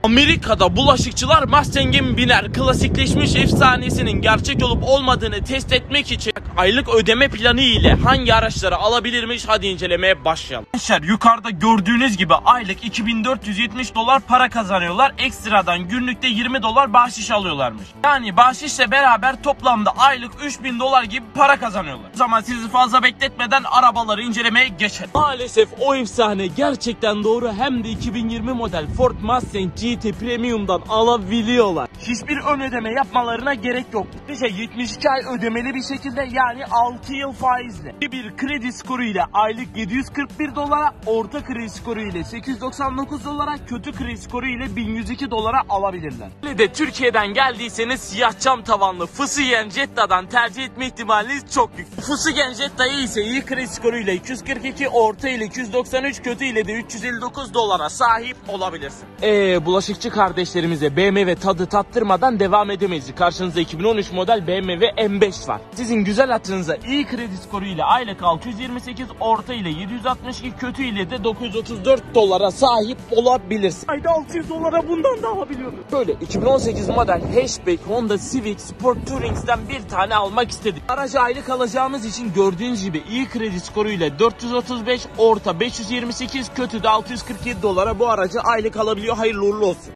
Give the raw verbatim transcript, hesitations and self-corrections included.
Amerika'da bulaşıkçılar Mustang'in biner klasikleşmiş efsanesinin gerçek olup olmadığını test etmek için aylık ödeme planı ile hangi araçları alabilirmiş, hadi incelemeye başlayalım. Gençler, yukarıda gördüğünüz gibi aylık iki bin dört yüz yetmiş dolar para kazanıyorlar. Ekstradan günlükte yirmi dolar bahşiş alıyorlarmış. Yani bahşişle beraber toplamda aylık üç bin dolar gibi para kazanıyorlar. O zaman sizi fazla bekletmeden arabaları incelemeye geçelim. Maalesef o efsane gerçekten doğru, hem de iki bin yirmi model Ford Mustang G T Premium'dan alabiliyorlar. Hiçbir ön ödeme yapmalarına gerek yok. İşte yetmiş iki ay ödemeli bir şekilde, yani altı yıl faizle. Bir kredi skoru ile aylık yedi yüz kırk bir dolara, orta kredi skoru ile sekiz yüz doksan dokuz dolara, kötü kredi skoru ile bin yüz iki dolara alabilirler. Hele de Türkiye'den geldiyseniz siyah cam tavanlı Volkswagen Jetta'dan tercih etme ihtimaliniz çok büyük. Volkswagen Jetta'yı ise iyi kredi skoru ile iki yüz kırk iki, orta ile iki yüz doksan üç, kötü ile de üç yüz elli dokuz dolara sahip olabilirsin. Eee bulaşıkçı kardeşlerimize B M W tadı tattırmadan devam edemeyiz. Karşınızda iki bin on üç model B M W M beş var. Sizin güzel hatırınıza iyi kredi skoru ile aylık altı yüz yirmi sekiz, orta ile yedi yüz altmış iki, kötü ile de dokuz yüz otuz dört dolara sahip olabilirsin. Ayda altı yüz dolara bundan da alabiliyorum. Böyle iki bin on sekiz model hatchback Honda Civic Sport Touring'den bir tane almak istedik. Aracı aylık alacağımız için gördüğünüz gibi iyi kredi skoru ile dört yüz otuz beş, orta beş yüz yirmi sekiz, kötü de altı yüz kırk yedi dolara bu aracı aylık alabiliyor. Hayırlı uğurlu olsun.